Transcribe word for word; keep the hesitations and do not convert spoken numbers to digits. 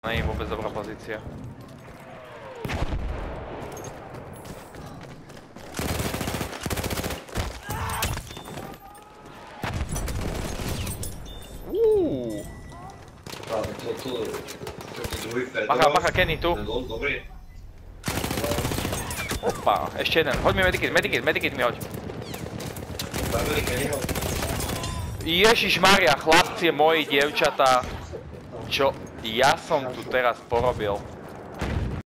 Nie je vôbec dobrá pozícia. Uuu. Bacha, bacha, Kenny tu. Opa, ešte jeden. Hoď mi medikit, medikit, medikit mi hoď. Ježišmaria, chlapci moji, dievčatá. Čo ja som tu teraz porobil?